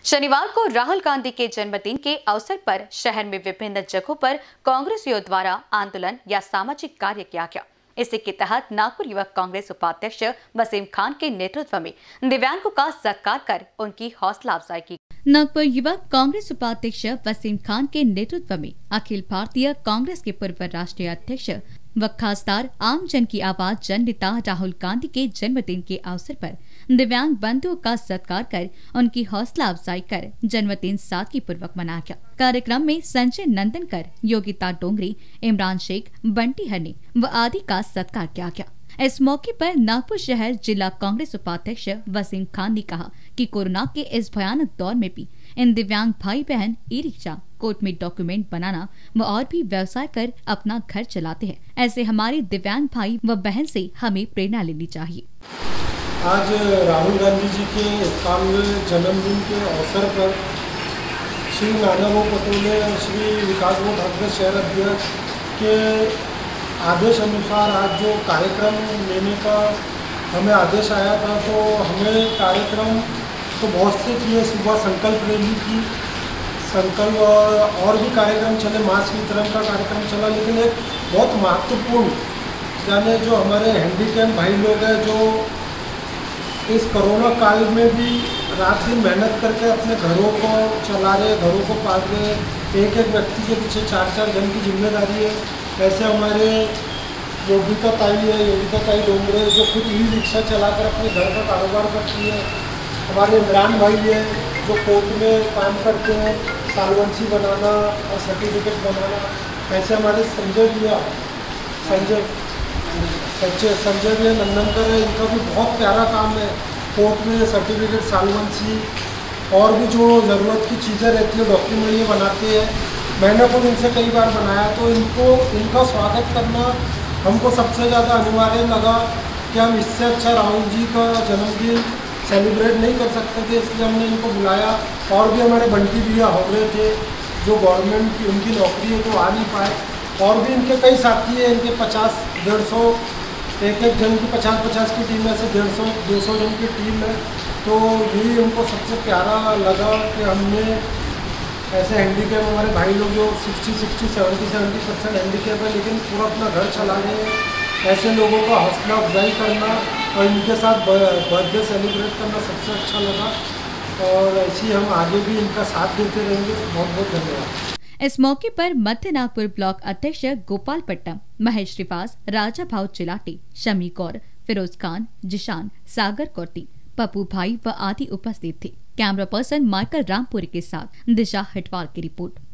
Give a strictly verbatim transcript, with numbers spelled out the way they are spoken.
शनिवार को राहुल गांधी के जन्मदिन के अवसर पर शहर में विभिन्न जगहों पर कांग्रेसियों द्वारा आंदोलन या सामाजिक कार्य किया गया। इसी के तहत नागपुर युवक कांग्रेस उपाध्यक्ष वसीम खान के नेतृत्व में दिव्यांगों का सत्कार कर उनकी हौसला अफजाई की। नागपुर युवक कांग्रेस उपाध्यक्ष वसीम खान के नेतृत्व में अखिल भारतीय कांग्रेस के पूर्व राष्ट्रीय अध्यक्ष व खासदार आम जन की आवाज जन नेता राहुल गांधी के जन्मदिन के अवसर पर दिव्यांग बंधुओं का सत्कार कर उनकी हौसला अफजाई कर जन्मदिन सादगी पूर्वक मनाया गया। कार्यक्रम में संजय नंदनकर, योगिता डोंगरी, इमरान शेख, बंटी हरने व आदि का सत्कार किया गया। इस मौके पर नागपुर शहर जिला कांग्रेस उपाध्यक्ष वसीम खान ने कहा कि कोरोना के इस भयानक दौर में भी इन दिव्यांग भाई बहन ई रिक्शा, कोर्ट में डॉक्यूमेंट बनाना व और भी व्यवसाय कर अपना घर चलाते हैं। ऐसे हमारे दिव्यांग भाई व बहन से हमें प्रेरणा लेनी चाहिए। आज राहुल गांधी जी के इक्यानवें जन्मदिन के अवसर पर श्री नानाभाऊ पटोले और श्री विकास भाऊ ठाकरे शहर अध्यक्ष के आदेश अनुसार आज जो कार्यक्रम लेने का हमें आदेश आया था, तो हमें कार्यक्रम तो बहुत से किए। सुबह संकल्प रैली की, संकल्प और भी कार्यक्रम चले, मास्क वितरण का कार्यक्रम चला, लेकिन एक बहुत महत्वपूर्ण यानी जो हमारे हैंडीकैप भाई लोग हैं, जो इस कोरोना काल में भी रात दिन मेहनत करके अपने घरों को चला रहे, घरों को पाल रहे, एक एक व्यक्ति के पीछे चार चार जन की जिम्मेदारी है। ऐसे हमारे योगिता ताई है, योगिता ताई डोंगरे, जो खुद ई रिक्शा चलाकर अपने घर का कारोबार करती है। हमारे इमरान भाई है, जो कोर्ट में काम करते हैं, सालवंशी बनाना और सर्टिफिकेट बनाना। ऐसे हमारे संजय भैया संजय संजय संजय भैया नंदनकर है, इनका भी बहुत प्यारा काम है। कोर्ट में सर्टिफिकेट, सालवंशी और भी जो ज़रूरत की चीज़ें रहती है, डॉक्यूमेंट ये बनाते हैं। मैंने खुद इनसे कई बार बनाया, तो इनको इनका स्वागत करना हमको सबसे ज़्यादा अनिवार्य लगा कि हम इससे अच्छा राहुल जी का जन्मदिन सेलिब्रेट नहीं कर सकते थे, इसलिए हमने इनको बुलाया। और भी हमारे बंटी भैया हो रहे थे, जो गवर्नमेंट की उनकी नौकरी है तो आ नहीं पाए। और भी इनके कई साथी हैं, इनके पचास डेढ़ सौ एक एक जन की पचास पचास की टीम में से डेढ़ सौ दो सौ जन की टीम है। तो यही हमको सबसे प्यारा लगा कि हमने ऐसे हैंडीकैप हमारे भाई लोग जो साठ साठ सत्तर सत्तर परसेंट हैंडीकैप है, लेकिन पूरा अपना घर चला रहे हैं। ऐसे लोगों का हौसला अफजाई करना और इनके साथ बर्थडे सेलिब्रेट करना सबसे अच्छा लगा, और ऐसे ही हम आगे भी इनका साथ देते रहेंगे। बहुत बहुत धन्यवाद। इस मौके पर मध्य नागपुर ब्लॉक अध्यक्ष गोपाल पट्टम, महेश श्रीवास, राजा भाव चिलाटी, शमी कौर, फिरोज खान, जिशान, सागर कौरती, पप्पू भाई व आदि उपस्थित थे। कैमरा पर्सन माइकल रामपुरी के साथ दिशा हटवाल की रिपोर्ट।